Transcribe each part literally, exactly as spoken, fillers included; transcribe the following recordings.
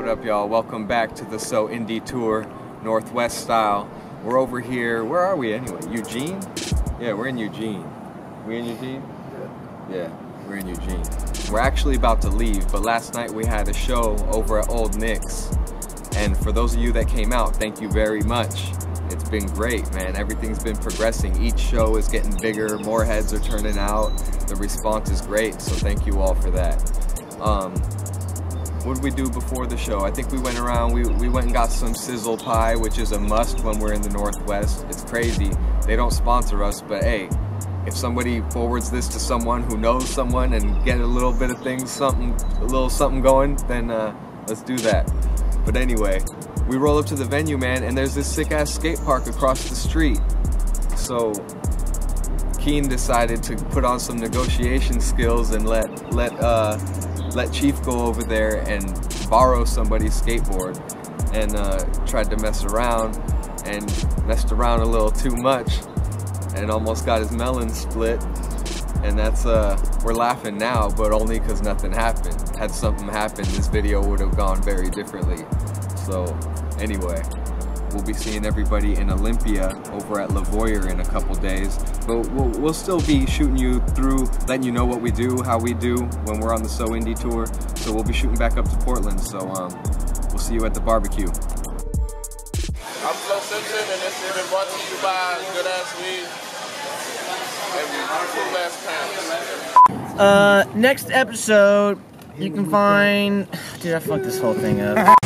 What up, y'all? Welcome back to the So Indie Tour, Northwest style. We're over here. Where are we anyway? Eugene? Yeah, we're in Eugene. We in Eugene? Yeah, we're in Eugene. We're actually about to leave, but last night we had a show over at Old Nick's. And for those of you that came out, thank you very much. It's been great, man. Everything's been progressing. Each show is getting bigger. More heads are turning out. The response is great, so thank you all for that. Um, what did we do before the show? I think we went around, we, we went and got some sizzle pie, which is a must when we're in the Northwest. It's crazy. They don't sponsor us, but hey, if somebody forwards this to someone who knows someone and get a little bit of things, something, a little something going, then uh, let's do that. But anyway, we roll up to the venue, man, and there's this sick-ass skate park across the street. So Keene decided to put on some negotiation skills and let let uh, let Chief go over there and borrow somebody's skateboard, and uh, tried to mess around and messed around a little too much and almost got his melon split. And that's uh, we're laughing now, but only because nothing happened. Had something happened, this video would have gone very differently. So anyway, we'll be seeing everybody in Olympia over at Lavoyer in a couple days. But we'll, we'll still be shooting you through, letting you know what we do, how we do when we're on the So Indie Tour. So we'll be shooting back up to Portland. So um, we'll see you at the barbecue. I'm Flo Simpson, and this has been brought to you by Good Ass Weed and Cool Ass Pants. Uh, next episode, you can find. Dude, I fucked this whole thing up.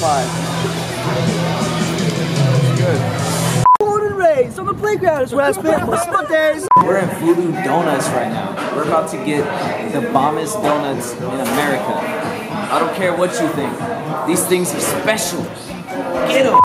Good. Born and raised on the playground is where I spent my split days. We're in Voodoo Donuts right now. We're about to get the bombest donuts in America. I don't care what you think. These things are special. Get them.